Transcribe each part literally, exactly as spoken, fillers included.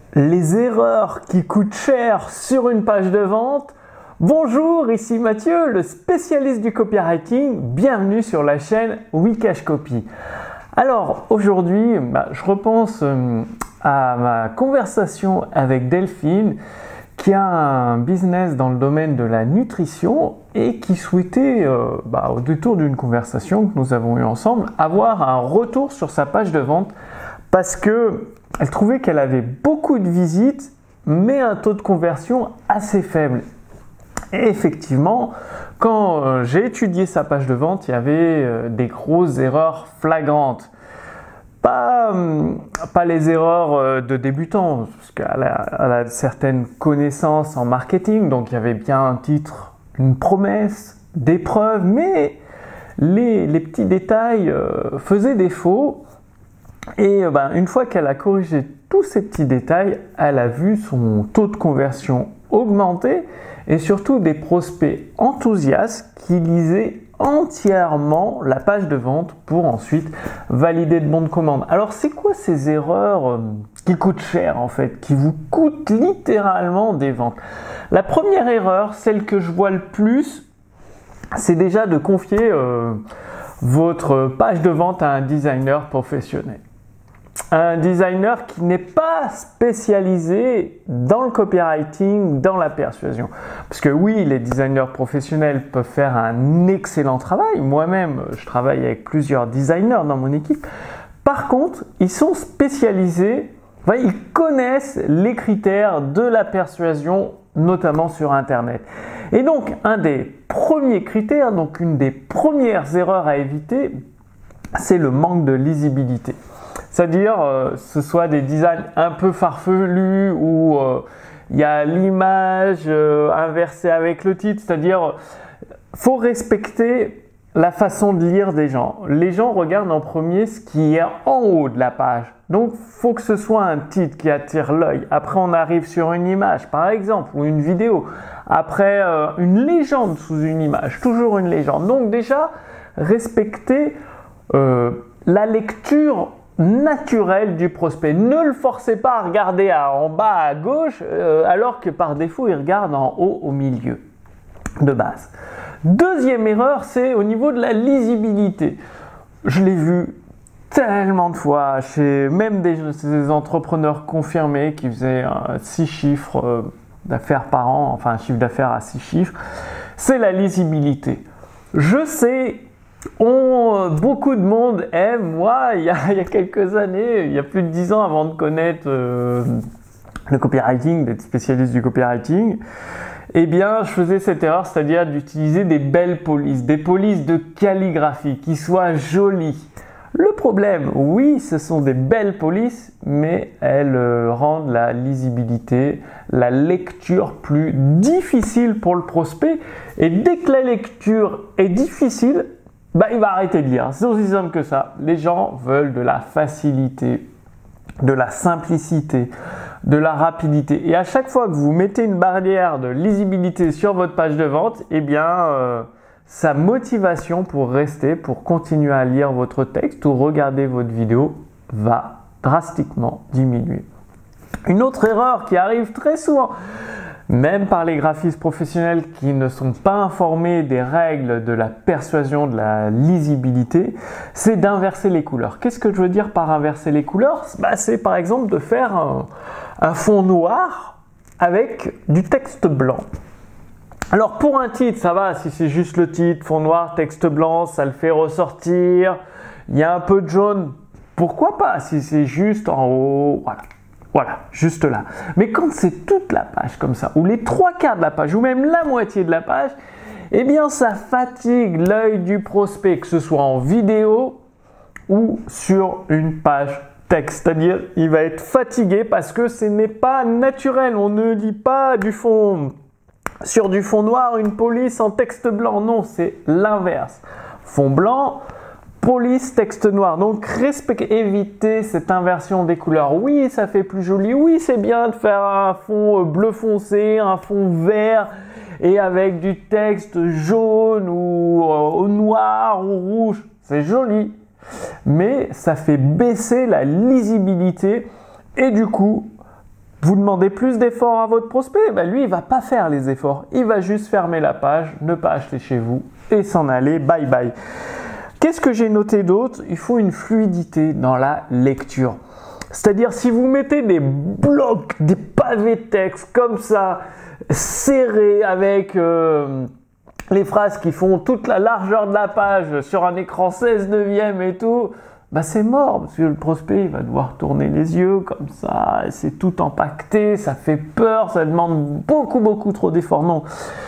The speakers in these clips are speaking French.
Les erreurs qui coûtent cher sur une page de vente. Bonjour, ici Mathieu, le spécialiste du copywriting. Bienvenue sur la chaîne Wikash Copy. Alors aujourd'hui, bah, je repense euh, à ma conversation avec Delphine qui a un business dans le domaine de la nutrition et qui souhaitait, euh, bah, au détour d'une conversation que nous avons eue ensemble, avoir un retour sur sa page de vente parce que elle trouvait qu'elle avait beaucoup de visites mais un taux de conversion assez faible. Et effectivement, quand euh, j'ai étudié sa page de vente, il y avait euh, des grosses erreurs flagrantes. Pas, euh, pas les erreurs euh, de débutants, parce qu'elle a, elle a certaines connaissances en marketing, donc il y avait bien un titre, une promesse, des preuves, mais les, les petits détails euh, faisaient défaut. Et euh, ben, une fois qu'elle a corrigé tous ces petits détails, elle a vu son taux de conversion augmenter et surtout des prospects enthousiastes qui lisaient entièrement la page de vente pour ensuite valider de bons de commande. Alors c'est quoi ces erreurs euh, qui coûtent cher en fait, qui vous coûtent littéralement des ventes? La première erreur, celle que je vois le plus, c'est déjà de confier euh, votre page de vente à un designer professionnel. Un designer qui n'est pas spécialisé dans le copywriting, dans la persuasion. Parce que oui, les designers professionnels peuvent faire un excellent travail. Moi-même, je travaille avec plusieurs designers dans mon équipe. Par contre, ils sont spécialisés, enfin, ils connaissent les critères de la persuasion, notamment sur Internet. Et donc, un des premiers critères, donc une des premières erreurs à éviter, c'est le manque de lisibilité. C'est-à-dire, euh, ce soit des designs un peu farfelus où euh, il y a l'image euh, inversée avec le titre. C'est-à-dire, faut respecter la façon de lire des gens. Les gens regardent en premier ce qui est en haut de la page. Donc, faut que ce soit un titre qui attire l'œil. Après, on arrive sur une image, par exemple, ou une vidéo. Après, euh, une légende sous une image. Toujours une légende. Donc, déjà, respecter euh, la lecture naturel du prospect. Ne le forcez pas à regarder à, en bas à gauche euh, alors que par défaut il regarde en haut au milieu de base. Deuxième erreur, c'est au niveau de la lisibilité. Je l'ai vu tellement de fois chez même des, des entrepreneurs confirmés qui faisaient euh, six chiffres euh, d'affaires par an, enfin un chiffre d'affaires à six chiffres. C'est la lisibilité. Je sais, On, beaucoup de monde aime. Moi, il y, a, il y a quelques années, il y a plus de dix ans avant de connaître euh, le copywriting, d'être spécialiste du copywriting, eh bien, je faisais cette erreur, c'est-à-dire d'utiliser des belles polices, des polices de calligraphie qui soient jolies. Le problème, oui, ce sont des belles polices, mais elles euh, rendent la lisibilité, la lecture plus difficile pour le prospect. Et dès que la lecture est difficile, bah, il va arrêter de lire. C'est aussi simple que ça. Les gens veulent de la facilité, de la simplicité, de la rapidité. Et à chaque fois que vous mettez une barrière de lisibilité sur votre page de vente, eh bien, euh, sa motivation pour rester, pour continuer à lire votre texte ou regarder votre vidéo va drastiquement diminuer. Une autre erreur qui arrive très souvent, même par les graphistes professionnels qui ne sont pas informés des règles de la persuasion, de la lisibilité, c'est d'inverser les couleurs. Qu'est-ce que je veux dire par inverser les couleurs? Bah, c'est par exemple de faire un, un fond noir avec du texte blanc. Alors pour un titre, ça va, si c'est juste le titre, fond noir, texte blanc, ça le fait ressortir. Il y a un peu de jaune, pourquoi pas, si c'est juste en haut, voilà. Voilà, juste là. Mais quand c'est toute la page comme ça, ou les trois quarts de la page, ou même la moitié de la page, eh bien ça fatigue l'œil du prospect, que ce soit en vidéo ou sur une page texte. C'est-à-dire, il va être fatigué parce que ce n'est pas naturel. On ne lit pas du fond, sur du fond noir, une police en texte blanc. Non, c'est l'inverse. Fond blanc, police, texte noir. Donc, respectez, évitez cette inversion des couleurs. Oui, ça fait plus joli. Oui, c'est bien de faire un fond bleu foncé, un fond vert et avec du texte jaune ou euh, noir ou rouge. C'est joli. Mais ça fait baisser la lisibilité et du coup, Vous demandez plus d'efforts à votre prospect, ben lui il va pas faire les efforts, il va juste fermer la page, ne pas acheter chez vous et s'en aller, bye bye. Qu'est-ce que j'ai noté d'autre? Il faut une fluidité dans la lecture. C'est-à-dire si vous mettez des blocs, des pavés de texte comme ça, serrés avec euh, les phrases qui font toute la largeur de la page sur un écran seize neuvième et tout, bah c'est mort parce que le prospect il va devoir tourner les yeux comme ça, c'est tout empaqueté, ça fait peur, ça demande beaucoup beaucoup trop d'efforts. Non,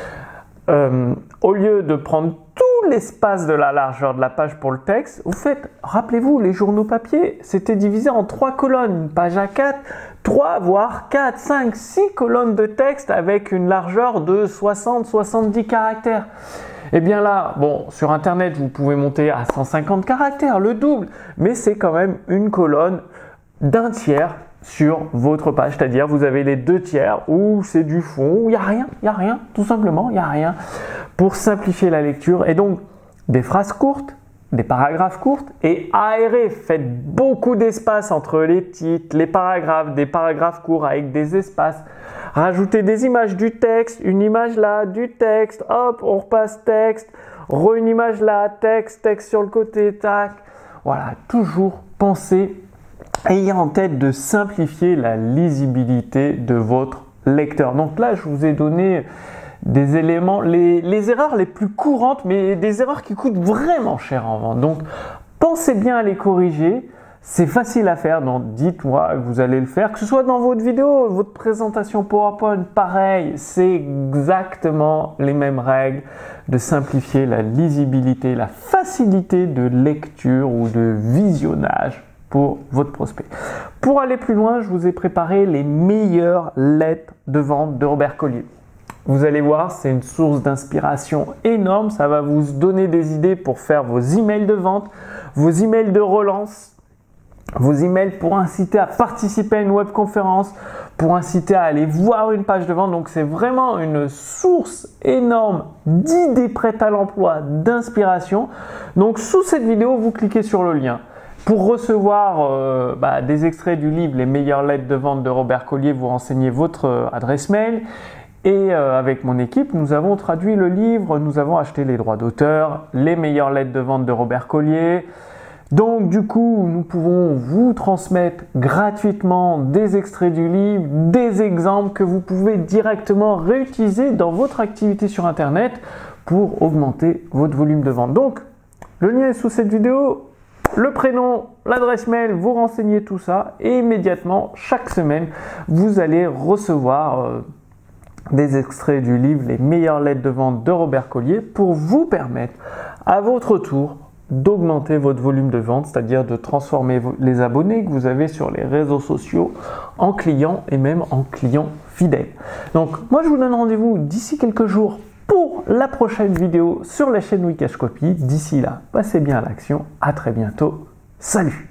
euh, au lieu de prendre tout l'espace de la largeur de la page pour le texte, vous faites, rappelez-vous, les journaux papier, c'était divisé en trois colonnes, une page A quatre, trois voire quatre, cinq, six colonnes de texte avec une largeur de soixante à soixante-dix caractères. Et bien là, bon, sur internet, vous pouvez monter à cent cinquante caractères, le double, mais c'est quand même une colonne d'un tiers sur votre page, c'est-à-dire vous avez les deux tiers où c'est du fond, où il n'y a rien, il n'y a rien, tout simplement, il n'y a rien, pour simplifier la lecture. Et donc, des phrases courtes, des paragraphes courts et aérés, faites beaucoup d'espace entre les titres, les paragraphes, des paragraphes courts avec des espaces. Rajoutez des images du texte, une image là, du texte, hop, on repasse texte, re une image là, texte, texte sur le côté, tac. Voilà, toujours pensez, ayez en tête de simplifier la lisibilité de votre lecteur. Donc là, je vous ai donné des éléments, les, les erreurs les plus courantes, mais des erreurs qui coûtent vraiment cher en vente. Donc, pensez bien à les corriger. C'est facile à faire, donc dites-moi que vous allez le faire, que ce soit dans votre vidéo, votre présentation PowerPoint, pareil, c'est exactement les mêmes règles de simplifier la lisibilité, la facilité de lecture ou de visionnage pour votre prospect. Pour aller plus loin, je vous ai préparé les meilleures lettres de vente de Robert Collier. Vous allez voir, c'est une source d'inspiration énorme, ça va vous donner des idées pour faire vos emails de vente, vos emails de relance, vos emails pour inciter à participer à une webconférence, pour inciter à aller voir une page de vente. Donc c'est vraiment une source énorme d'idées prêtes à l'emploi, d'inspiration. Donc sous cette vidéo, vous cliquez sur le lien. Pour recevoir euh, bah, des extraits du livre « Les meilleures lettres de vente de Robert Collier », vous renseignez votre euh, adresse mail. Et euh, avec mon équipe, nous avons traduit le livre, nous avons acheté les droits d'auteur, les meilleures lettres de vente de Robert Collier. Donc du coup, nous pouvons vous transmettre gratuitement des extraits du livre, des exemples que vous pouvez directement réutiliser dans votre activité sur Internet pour augmenter votre volume de vente. Donc, le lien est sous cette vidéo, le prénom, l'adresse mail, vous renseignez tout ça et immédiatement, chaque semaine, vous allez recevoir euh, des extraits du livre « Les meilleures lettres de vente de Robert Collier » pour vous permettre à votre tour d'augmenter votre volume de vente, c'est-à-dire de transformer les abonnés que vous avez sur les réseaux sociaux en clients et même en clients fidèles. Donc moi je vous donne rendez-vous d'ici quelques jours pour la prochaine vidéo sur la chaîne Wikash Copy. D'ici là, passez bien à l'action, à très bientôt, salut!